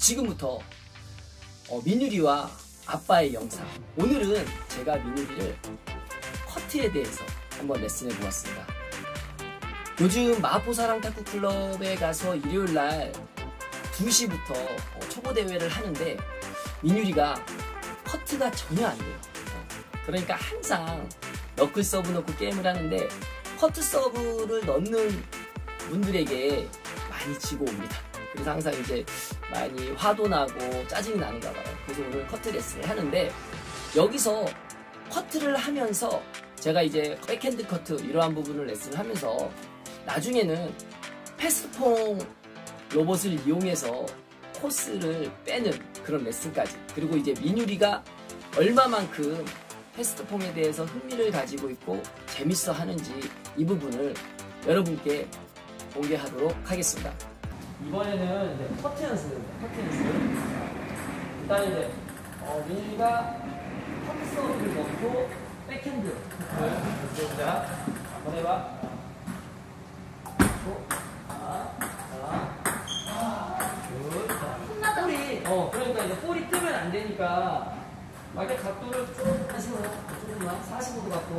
지금부터 민유리와 아빠의 영상. 오늘은 제가 민유리를 커트에 대해서 한번 레슨해 보았습니다. 요즘 마포사랑 탁구클럽에 가서 일요일날 2시부터 초보 대회를 하는데 민유리가 커트가 전혀 안 돼요. 그러니까 항상 너클 서브 넣고 게임을 하는데 커트 서브를 넣는 분들에게 많이 지고 옵니다. 그래서 항상 이제 많이 화도 나고 짜증이 나는가 봐요. 그래서 오늘 커트 레슨을 하는데, 여기서 커트를 하면서 제가 이제 백핸드 커트 이러한 부분을 레슨을 하면서 나중에는 패스트폼 로봇을 이용해서 코스를 빼는 그런 레슨까지, 그리고 이제 민유리가 얼마만큼 패스트폼에 대해서 흥미를 가지고 있고 재밌어 하는지 이 부분을 여러분께 공개하도록 하겠습니다. 이번에는 이제 커트 연습입니다. 커트 연습. 일단 이제 민유리가 커트 서브를 넣고 백핸드 커트를 연습해보자. 한번 해봐. 볼이 그러니까 이제 볼이 뜨면 안 되니까 막의 각도를 쭉 하시면 조금만 45도 각도.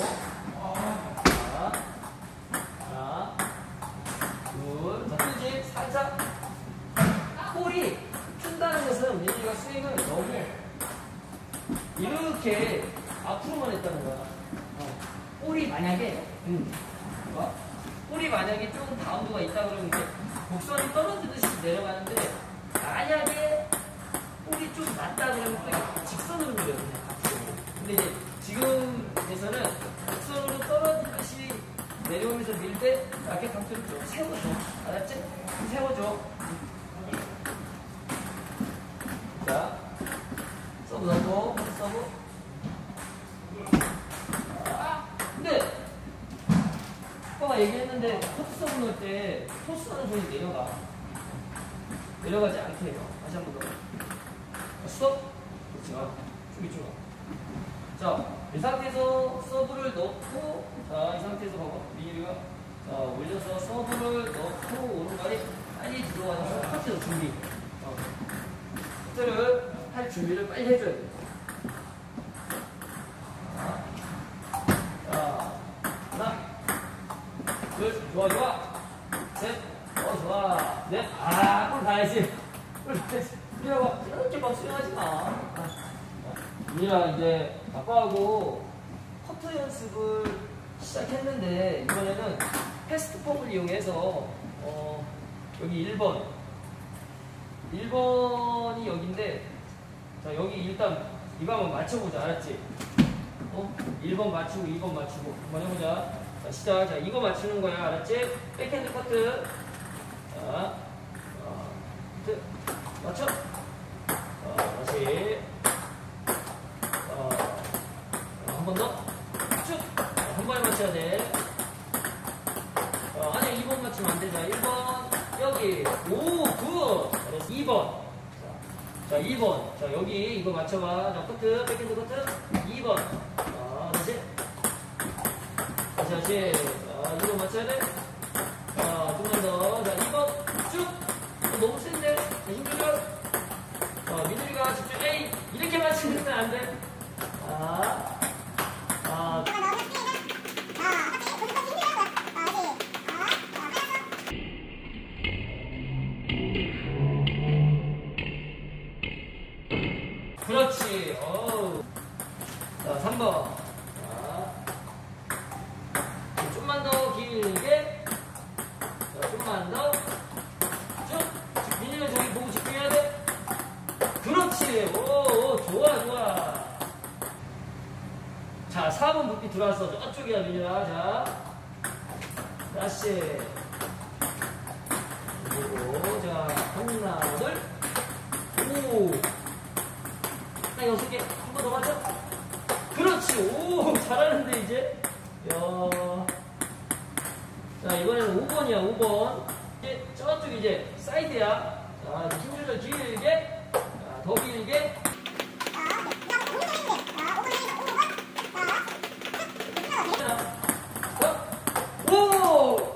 자, 뜨지 살짝. 볼이 튼다는 것은 민유리가 스윙을 너무 이렇게 앞으로만 했다는 거야. 볼이 만약에 볼이 만약에 조금 바운드가 있다 그러면 이제 곡선이 떨어지듯이 내려가는데, 만약에 볼이 좀 낮다 그러면 또 직선으로 밀어요. 그냥 앞으로. 근데 이제 지금에서는 곡선으로 떨어지듯이 내려오면서 밀 때 라켓 각도를 좀 세워줘. 알았지? 세워줘. 자, 서브 넣고, 서브. 근데 아빠가 얘기했는데 커트 서브 넣을 때 토스하는 손이 내려가지 않게 해요. 다시 한 번 더. 스톱. 그렇죠. 쭉. 자, 이 상태에서 서브를 넣고, 자, 이 상태에서 봐봐. 민유리가 자, 올려서 서브를 넣고 오른발이 빨리 들어와서 커트로 준비. 커트를 할 준비를 빨리 해줘야 돼. 자, 하나, 둘, 좋아. 셋, 좋아. 넷, 볼 가야지. 민유리가 이렇게 막 수영하지 마. 민유리가 이제 아빠하고 커트 연습을 시작했는데, 이번에는 패스트폼을 이용해서 여기 1번이 여기인데, 자, 여기 일단 이거 한번 맞춰보자. 알았지? 1번 맞추고 2번 맞추고 한번 해보자. 자, 시작. 자, 이거 맞추는 거야. 알았지? 백핸드 커트. 자, 커트 맞춰. 다시 한 번 더 쭉. 한 번에 맞춰야 돼. 아니 2번 맞추면 안 되잖아. 1번 여기. 오, 굿. 잘했어. 2번. 자, 2번. 자, 여기 이거 맞춰봐. 자, 커트, 백핸드 커트. 2번. 다시. 자, 2번 맞춰야 돼. 자, 조금만 더. 자, 2번 쭉. 너무 센데. 자, 힘들죠? 민유리가 집중. 에이, 이렇게 맞추면 안 돼. 그렇지. 자, 3번. 자, 좀만 더 길게. 자, 좀만 더. 쭉. 민유리가 저기 보고 집중해야 돼. 그렇지. 오, 좋아. 자, 4번 붓기 들어왔어. 저쪽이야, 민유리야. 자, 다시. 그리고, 자, 하나, 둘. 오. 딱 6개. 한 번 더 맞아. 그렇지. 오, 잘하는데, 이제. 자, 이번에는 5번이야, 5번. 이제 저쪽 이제 사이드야. 자, 힘줄을 길게. 자, 더 길게.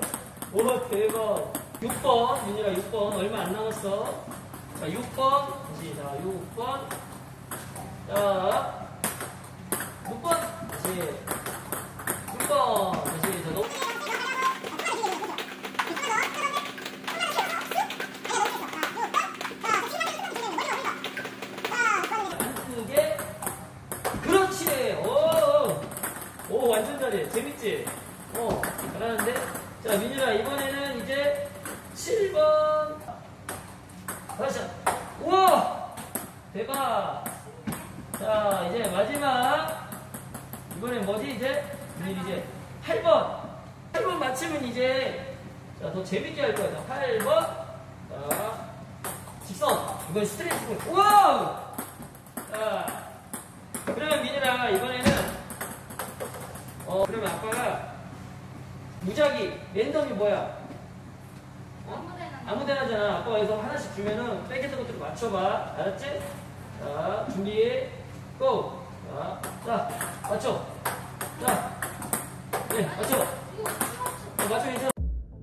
오, 대박. 6번. 민유리가 6번. 얼마 안 남았어. 자, 6번. 다시. 자, 6번. 자, 6번. 다시. 6번. 다시. 자, 너무. 안쓰게. 그렇지. 오, 완전 잘해. 재밌지? 잘하는데? 자, 민준아, 이번에는 이제 7번. 다시. 우와! 대박! 자, 이제 마지막. 이번엔 뭐지, 이제? 이제 8번. 8번 맞추면 이제, 자, 더 재밌게 할 거야. 자, 8번. 자, 직선. 이건 스트레이트. 우와! 자, 그러면 민준아, 이번에는, 그러면 아빠가 무작위, 랜덤이 뭐야? 아무 데나잖아. 아빠가 여기서 하나씩 주면은 빼겠는 것들을 맞춰봐. 알았지? 자, 준비, 고! 자, 맞춰. 자, 네, 맞춰. 맞춰, 괜찮아.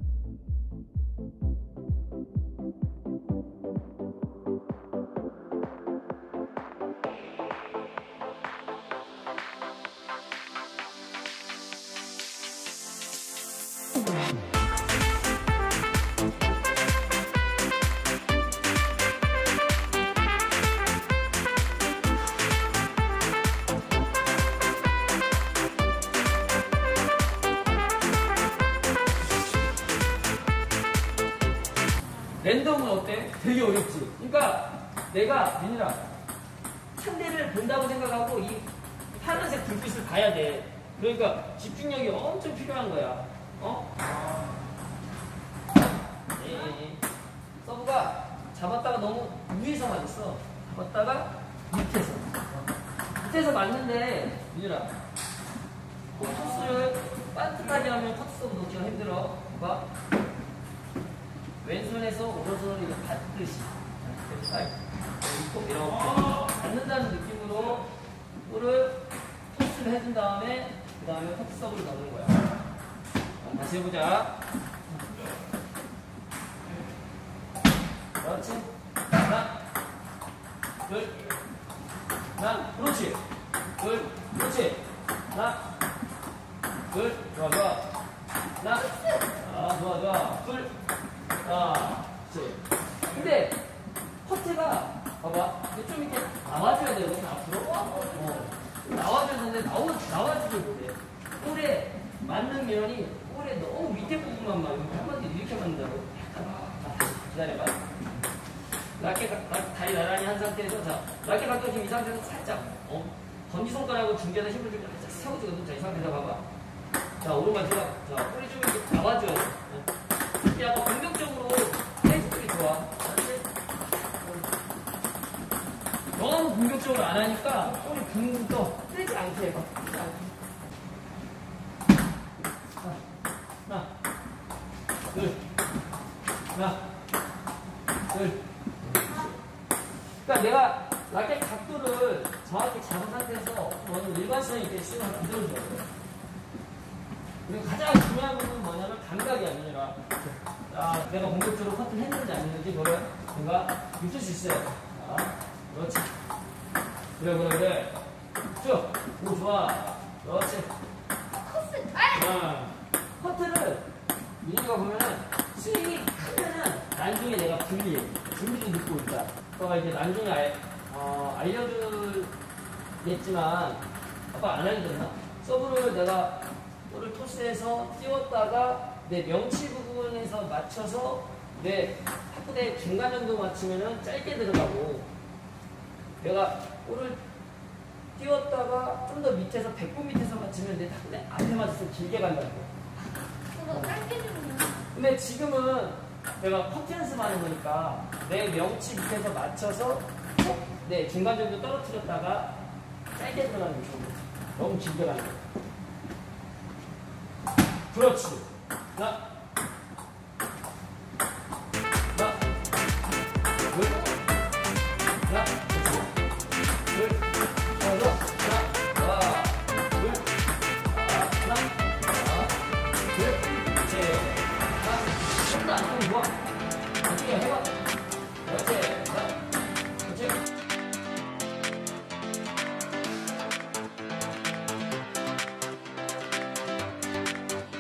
랜덤은 어때? 되게 어렵지. 그러니까 내가 민준아 상대를 본다고 생각하고 이 파란색 불빛을 봐야 돼. 그러니까 집중력이 엄청 필요한 거야. 서브가 잡았다가 너무 위에서 맞았어. 잡았다가 밑에서 맞는데 민준아 토스를 반듯하게 하면 커트 서브 놓기가 힘들어. 봐. 왼손에서 오른손을 이렇게 받듯이 이렇게 받는다는 느낌으로 볼을 토스를 해준 다음에 그 다음에 커트 서브를 넣는 거야. 다시 해보자. 그렇지. 하나, 둘, 하나, 그렇지. 둘, 그렇지. 하나, 둘, 좋아, 좋아. 하나, 좋아, 좋아. 둘. 그렇지. 근데 커트가 봐봐, 좀 이렇게 나와줘야 돼요. 앞으로 나와줘야 되는데 나와주길 못해. 볼에 맞는 면이 볼에 너무 밑에 부분만 맞으면 한마디 이렇게 맞는다고. 기다려봐. 다리 나란히 한 상태에서 자, 라켓 각도 지금 이 상태에서 살짝 검지손가락으로 중계에다 힘을 주고 살짝 세워주거든. 자, 이 상태에서 봐봐. 자, 오른발 들어. 자, 볼이 좀 이렇게 나와줘야 돼. 이렇게 약간 공격적으로 페이스들이 좋아. 너무 공격적으로 안 하니까 볼이 붕붕 떠. 뜨지 않게 해봐. 뜨지 않게. 하나, 둘, 하나, 둘. 그러니까 내가 라켓 각도를 정확히 잡은 상태에서 어느 일관성 있게 스윙을 만들어줘야 돼. 그리고 가장 중요한 부분은 뭐냐면 감각이 아니라 내가 본격적으로 커트를 했는지 안 했는지 그걸 내가 느낄 수 있어요. 자, 그렇지. 그래. 쭉. 오, 좋아. 그렇지. 커트를 민희가 보면은 스윙이 크면은 나중에 내가 분리를 듣고 있다. 아빠가 이제 나중에 알려주겠지만 아빠 안 알려줬나? 서브를 내가 볼을 토스해서 띄웠다가 내 명치 부분에서 맞춰서 내 탁구대 중간 정도 맞추면은 짧게 들어가고 내가 볼을 띄웠다가 좀 더 밑에서 100분 밑에서 맞추면 내 탁구대 앞에 맞춰서 길게 간다는 거야. 근데 지금은 내가 커트 연습하는 거니까 내 명치 밑에서 맞춰서 내 중간 정도 떨어뜨렸다가 짧게 들어가는 거죠. 너무 길게 가는 거야. 그렇지. 하나, 둘, 하나, 둘, 하나, 둘, 하나, 둘, 셋, 하나, 둘, 안 좋아.